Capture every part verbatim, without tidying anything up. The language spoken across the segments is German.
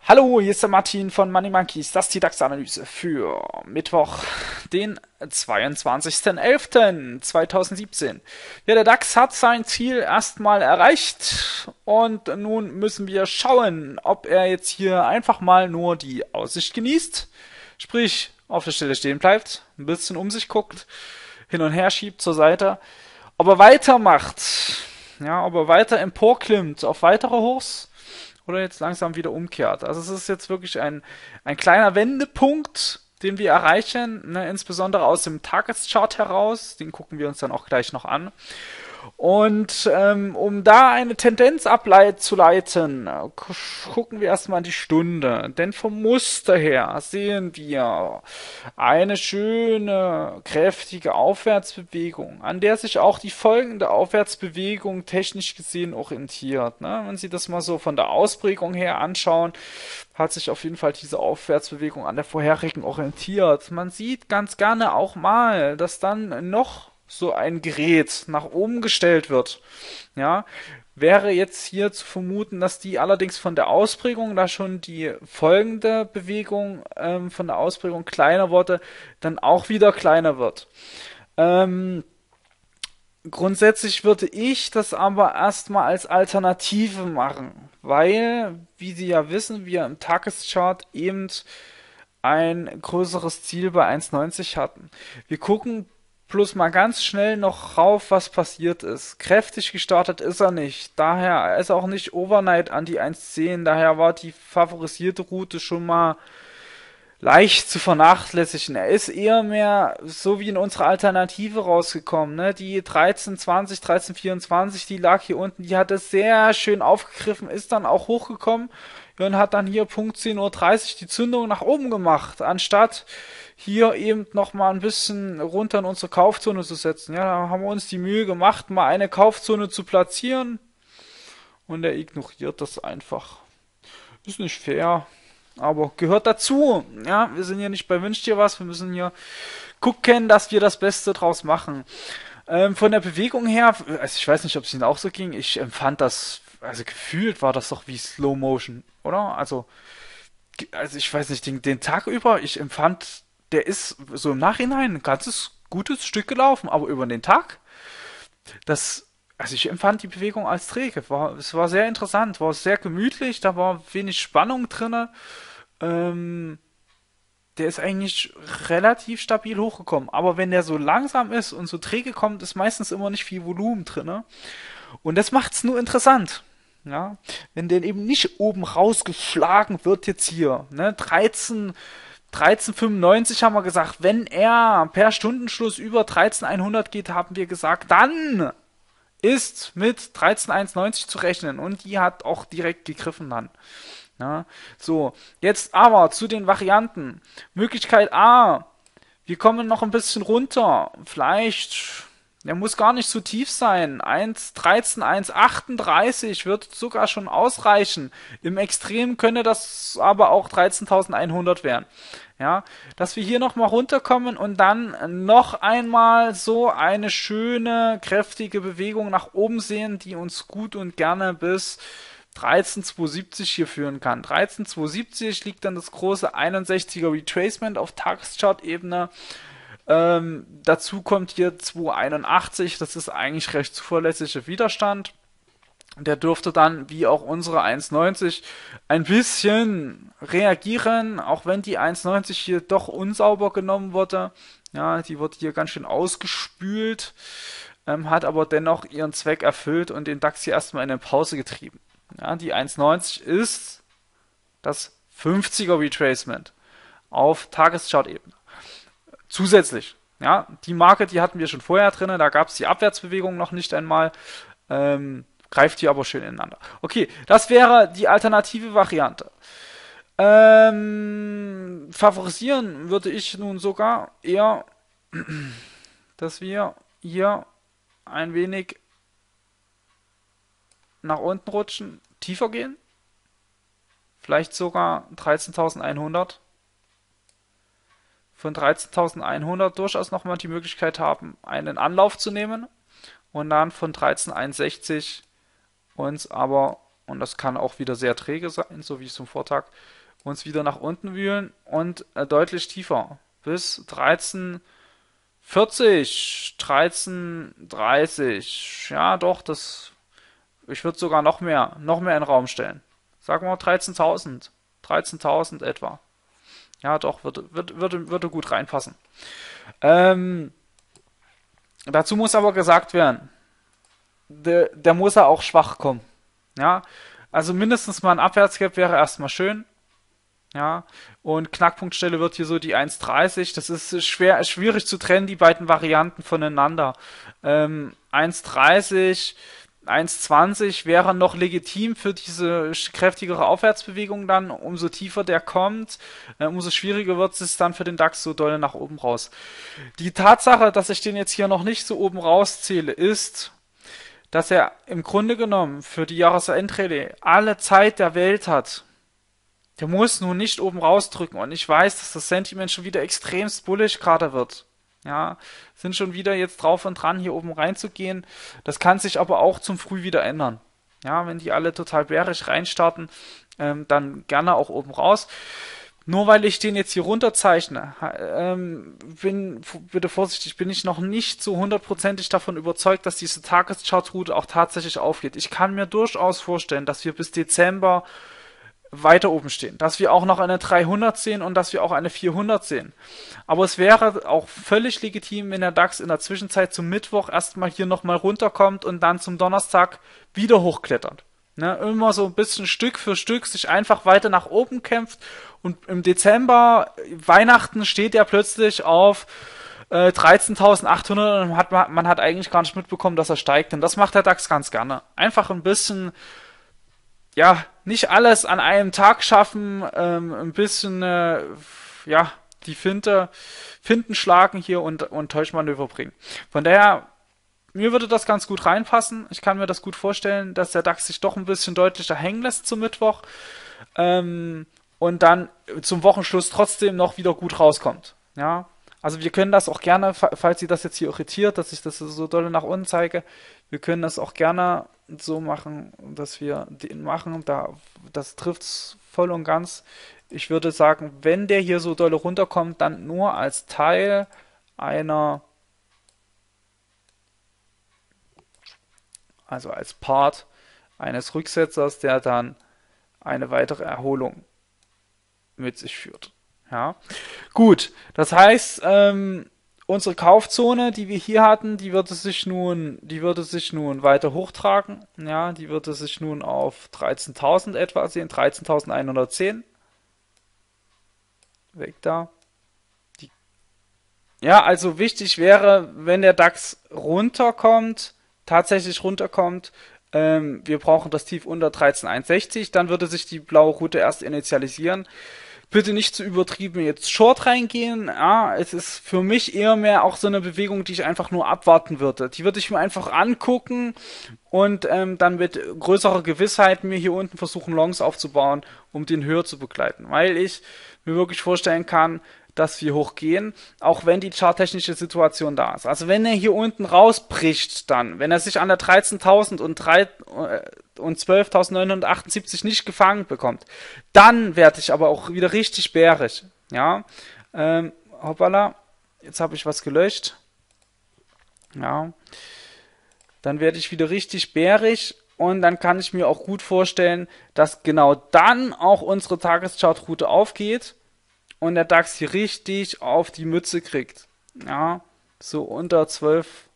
Hallo, hier ist der Martin von Money Monkeys. Das ist die DAX-Analyse für Mittwoch, den zweiundzwanzigsten elften zweitausendsiebzehn. Ja, der DAX hat sein Ziel erstmal erreicht und nun müssen wir schauen, ob er jetzt hier einfach mal nur die Aussicht genießt, sprich auf der Stelle stehen bleibt, ein bisschen um sich guckt, hin und her schiebt zur Seite, ob er weitermacht, ja, ob er weiter emporklimmt auf weitere Hochs oder jetzt langsam wieder umkehrt. Also es ist jetzt wirklich ein, ein kleiner Wendepunkt, den wir erreichen, ne, insbesondere aus dem Tageschart heraus. Den gucken wir uns dann auch gleich noch an. Und ähm, um da eine Tendenz abzuleiten, gucken wir erstmal an die Stunde. Denn vom Muster her sehen wir eine schöne, kräftige Aufwärtsbewegung, an der sich auch die folgende Aufwärtsbewegung technisch gesehen orientiert. Ne? Wenn Sie das mal so von der Ausprägung her anschauen, hat sich auf jeden Fall diese Aufwärtsbewegung an der vorherigen orientiert. Man sieht ganz gerne auch mal, dass dann noch so ein Gerät nach oben gestellt wird. Ja, wäre jetzt hier zu vermuten, dass die allerdings von der Ausprägung, da schon die folgende Bewegung ähm, von der Ausprägung kleiner wurde, dann auch wieder kleiner wird. Ähm, grundsätzlich würde ich das aber erstmal als Alternative machen, weil, wie Sie ja wissen, wir im Tageschart eben ein größeres Ziel bei eins neunzig hatten. Wir gucken plus mal ganz schnell noch rauf, was passiert ist. Kräftig gestartet ist er nicht. Daher ist er auch nicht overnight an die eins zehn. Daher war die favorisierte Route schon mal leicht zu vernachlässigen. Er ist eher mehr so wie in unserer Alternative rausgekommen. Ne? Die dreizehn zwanzig, dreizehn vierundzwanzig, die lag hier unten. Die hat es sehr schön aufgegriffen, ist dann auch hochgekommen und hat dann hier Punkt zehn Uhr dreißig die Zündung nach oben gemacht, anstatt hier eben noch mal ein bisschen runter in unsere Kaufzone zu setzen. Ja, da haben wir uns die Mühe gemacht, mal eine Kaufzone zu platzieren und er ignoriert das einfach. Ist nicht fair, aber gehört dazu. Ja, wir sind hier nicht bei Wünsch dir was, wir müssen hier gucken, dass wir das Beste draus machen. Ähm, von der Bewegung her, also ich weiß nicht, ob es Ihnen auch so ging, ich empfand das, also gefühlt war das doch wie Slow Motion, oder? Also, also ich weiß nicht, den, den Tag über, ich empfand, der ist so im Nachhinein ein ganzes gutes Stück gelaufen, aber über den Tag, das, also ich empfand die Bewegung als träge. War, es war sehr interessant, war sehr gemütlich, da war wenig Spannung drinne. Ähm, der ist eigentlich relativ stabil hochgekommen. Aber wenn der so langsam ist und so träge kommt, ist meistens immer nicht viel Volumen drinne. Und das macht's nur interessant. Ja, wenn der eben nicht oben rausgeschlagen wird jetzt hier, ne, dreizehn, dreizehn fünfundneunzig haben wir gesagt, wenn er per Stundenschluss über dreizehn hundert geht, haben wir gesagt, dann ist mit dreizehn neunzig zu rechnen und die hat auch direkt gegriffen dann. Ja, so, jetzt aber zu den Varianten. Möglichkeit A, wir kommen noch ein bisschen runter. Vielleicht, der muss gar nicht so tief sein. eins dreizehn, eins achtunddreißig wird sogar schon ausreichen. Im Extrem könnte das aber auch dreizehntausendeinhundert werden. Ja, dass wir hier nochmal runterkommen und dann noch einmal so eine schöne, kräftige Bewegung nach oben sehen, die uns gut und gerne bis dreizehn zweihundertsiebzig hier führen kann. dreizehn zweihundertsiebzig liegt dann das große einundsechziger Retracement auf Tageschart-Ebene. Ähm, dazu kommt hier zweihunderteinundachtzig, das ist eigentlich recht zuverlässiger Widerstand. Der dürfte dann, wie auch unsere eins neunzig, ein bisschen reagieren, auch wenn die eins neunzig hier doch unsauber genommen wurde. Ja, die wird hier ganz schön ausgespült, ähm, hat aber dennoch ihren Zweck erfüllt und den DAX hier erstmal in eine Pause getrieben. Ja, die eins neunzig ist das fünfziger Retracement auf Tageschart-Ebene. Zusätzlich, ja, die Marke, die hatten wir schon vorher drin, da gab es die Abwärtsbewegung noch nicht einmal. Ähm, greift die aber schön ineinander. Okay, das wäre die alternative Variante. Ähm, favorisieren würde ich nun sogar eher, dass wir hier ein wenig nach unten rutschen, tiefer gehen. Vielleicht sogar dreizehntausendeinhundert. Von dreizehntausendeinhundert durchaus nochmal die Möglichkeit haben, einen Anlauf zu nehmen. Und dann von dreizehn einhundertsechzig uns aber, und das kann auch wieder sehr träge sein, so wie zum Vortag, uns wieder nach unten wühlen und äh, deutlich tiefer. Bis dreizehn vierzig, dreizehn dreißig. Ja, doch, das, ich würde sogar noch mehr, noch mehr in den Raum stellen. Sagen wir mal dreizehntausend. dreizehntausend etwa. Ja, doch, würde, würde, würde, würde gut reinpassen. Ähm, dazu muss aber gesagt werden, der, der muss er auch schwach kommen. Ja, also mindestens mal ein Abwärtsgap wäre erstmal schön. Ja, und Knackpunktstelle wird hier so die eins dreißig. Das ist schwer, schwierig zu trennen, die beiden Varianten voneinander. Ähm, eins dreißig, eins zwanzig wäre noch legitim für diese kräftigere Aufwärtsbewegung dann. Umso tiefer der kommt, äh, umso schwieriger wird es dann für den DAX so doll nach oben raus. Die Tatsache, dass ich den jetzt hier noch nicht so oben rauszähle, ist, dass er im Grunde genommen für die Jahresendrallye alle Zeit der Welt hat. Der muss nun nicht oben rausdrücken und ich weiß, dass das Sentiment schon wieder extremst bullish gerade wird. Ja, sind schon wieder jetzt drauf und dran, hier oben reinzugehen. Das kann sich aber auch zum Früh wieder ändern. Ja, wenn die alle total bärisch reinstarten, ähm, dann gerne auch oben raus. Nur weil ich den jetzt hier runterzeichne, ähm, bin, bitte vorsichtig, bin ich noch nicht so hundertprozentig davon überzeugt, dass diese Tageschartroute auch tatsächlich aufgeht. Ich kann mir durchaus vorstellen, dass wir bis Dezember weiter oben stehen, dass wir auch noch eine dreihundert sehen und dass wir auch eine vierhundert sehen. Aber es wäre auch völlig legitim, wenn der DAX in der Zwischenzeit zum Mittwoch erstmal hier nochmal runterkommt und dann zum Donnerstag wieder hochklettert. Ne, immer so ein bisschen Stück für Stück sich einfach weiter nach oben kämpft und im Dezember, Weihnachten, steht er plötzlich auf äh, dreizehntausendachthundert und hat, man hat eigentlich gar nicht mitbekommen, dass er steigt. Und das macht der DAX ganz gerne. Einfach ein bisschen, ja, nicht alles an einem Tag schaffen, ähm, ein bisschen, äh, ja, die Finte, Finten schlagen hier und, und Täuschmanöver bringen. Von daher, mir würde das ganz gut reinpassen. Ich kann mir das gut vorstellen, dass der DAX sich doch ein bisschen deutlicher hängen lässt zum Mittwoch ähm, und dann zum Wochenschluss trotzdem noch wieder gut rauskommt. Ja, also wir können das auch gerne, falls Sie das jetzt hier irritiert, dass ich das so doll nach unten zeige, wir können das auch gerne so machen, dass wir den machen. Da, das trifft es voll und ganz. Ich würde sagen, wenn der hier so doll runterkommt, dann nur als Teil einer, also als Part eines Rücksetzers, der dann eine weitere Erholung mit sich führt. Ja, gut. Das heißt, ähm, unsere Kaufzone, die wir hier hatten, die würde sich nun, die würde sich nun weiter hochtragen. Ja, die würde sich nun auf dreizehntausend etwa sehen, dreizehntausendeinhundertzehn. Weg da. Die, ja, also wichtig wäre, wenn der DAX runterkommt, tatsächlich runterkommt, ähm, wir brauchen das Tief unter dreizehn Komma hundertsechzig, dann würde sich die blaue Route erst initialisieren. Bitte nicht zu übertrieben jetzt Short reingehen. Ja, es ist für mich eher mehr auch so eine Bewegung, die ich einfach nur abwarten würde. Die würde ich mir einfach angucken und ähm, dann mit größerer Gewissheit mir hier unten versuchen, Longs aufzubauen, um den höher zu begleiten. Weil ich mir wirklich vorstellen kann, dass wir hochgehen, auch wenn die charttechnische Situation da ist. Also wenn er hier unten rausbricht dann, wenn er sich an der dreizehntausend und, und zwölftausendneunhundertachtundsiebzig nicht gefangen bekommt, dann werde ich aber auch wieder richtig bärig. Ja, ähm, hoppala, jetzt habe ich was gelöscht. Ja, dann werde ich wieder richtig bärig und dann kann ich mir auch gut vorstellen, dass genau dann auch unsere Tageschartroute aufgeht und der DAX hier richtig auf die Mütze kriegt. Ja, so unter zwölf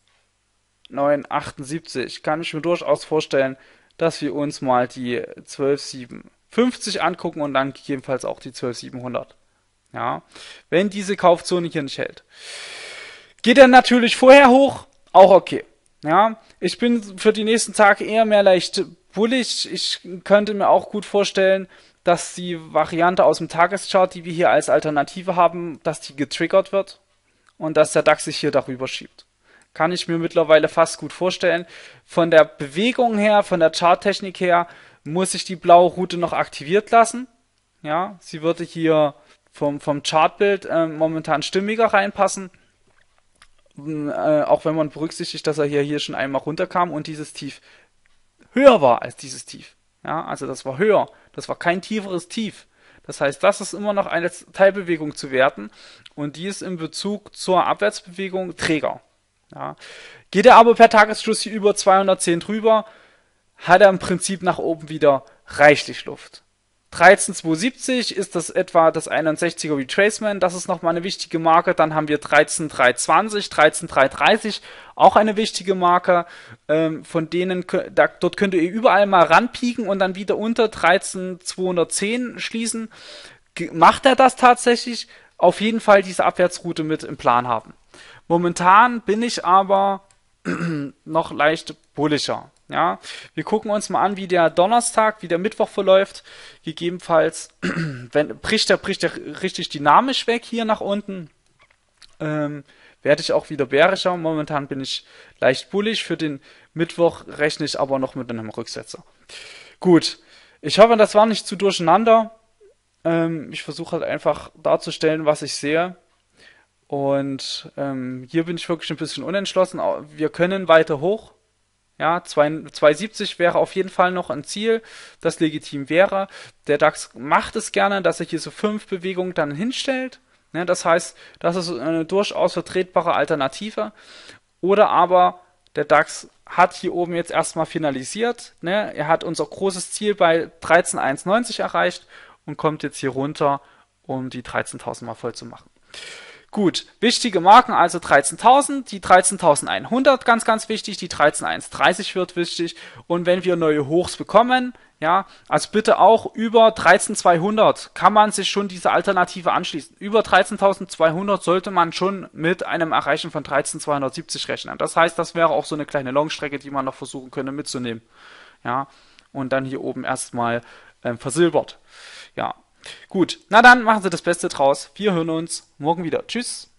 neun achtundsiebzig kann ich mir durchaus vorstellen, dass wir uns mal die zwölf siebenhundertfünfzig angucken und dann gegebenenfalls auch die zwölf siebenhundert. Ja, wenn diese Kaufzone hier nicht hält. Geht er natürlich vorher hoch, auch okay. Ja, ich bin für die nächsten Tage eher mehr leicht bullig. Ich könnte mir auch gut vorstellen, dass die Variante aus dem Tageschart, die wir hier als Alternative haben, dass die getriggert wird und dass der DAX sich hier darüber schiebt. Kann ich mir mittlerweile fast gut vorstellen. Von der Bewegung her, von der Charttechnik her, muss ich die blaue Route noch aktiviert lassen. Ja, sie würde hier vom, vom Chartbild äh, momentan stimmiger reinpassen. Äh, auch wenn man berücksichtigt, dass er hier, hier schon einmal runterkam und dieses Tief höher war als dieses Tief. Ja, also das war höher. Das war kein tieferes Tief. Das heißt, das ist immer noch eine Teilbewegung zu werten und die ist in Bezug zur Abwärtsbewegung träger. Ja. Geht er aber per Tagesschluss hier über zweihundertzehn drüber, hat er im Prinzip nach oben wieder reichlich Luft. dreizehn Komma zweihundertsiebzig ist das etwa das einundsechziger Retracement, das ist nochmal eine wichtige Marke. Dann haben wir dreizehn Komma dreihundertzwanzig, dreizehn Komma dreihundertdreißig, auch eine wichtige Marke. Ähm, von denen, da, dort könnt ihr überall mal ranpieken und dann wieder unter dreizehn Komma zweihundertzehn schließen. Ge- Macht er das tatsächlich? Auf jeden Fall diese Abwärtsroute mit im Plan haben. Momentan bin ich aber noch leicht bullischer. Ja, wir gucken uns mal an, wie der Donnerstag, wie der Mittwoch verläuft. Gegebenenfalls, wenn bricht der bricht der richtig dynamisch weg hier nach unten, ähm, werde ich auch wieder bärischer. Momentan bin ich leicht bullig. Für den Mittwoch rechne ich aber noch mit einem Rücksetzer. Gut, ich hoffe, das war nicht zu durcheinander. Ähm, ich versuche halt einfach darzustellen, was ich sehe. Und ähm, hier bin ich wirklich ein bisschen unentschlossen. Wir können weiter hoch. Ja, zweihundertsiebzig wäre auf jeden Fall noch ein Ziel, das legitim wäre. Der DAX macht es gerne, dass er hier so fünf Bewegungen dann hinstellt. Ja, das heißt, das ist eine durchaus vertretbare Alternative. Oder aber der DAX hat hier oben jetzt erstmal finalisiert. Ne? Er hat unser großes Ziel bei dreizehn Komma hundertneunzig erreicht und kommt jetzt hier runter, um die dreizehntausend mal voll zu machen. Gut, wichtige Marken, also dreizehntausend, die dreizehntausendeinhundert, ganz, ganz wichtig, die dreizehn Komma hundertdreißig wird wichtig und wenn wir neue Hochs bekommen, ja, also bitte auch über dreizehntausendzweihundert kann man sich schon diese Alternative anschließen. Über dreizehntausendzweihundert sollte man schon mit einem Erreichen von dreizehntausendzweihundertsiebzig rechnen. Das heißt, das wäre auch so eine kleine Longstrecke, die man noch versuchen könnte mitzunehmen. Ja, und dann hier oben erstmal ähm, versilbert. Ja. Gut, na dann machen Sie das Beste draus. Wir hören uns morgen wieder. Tschüss.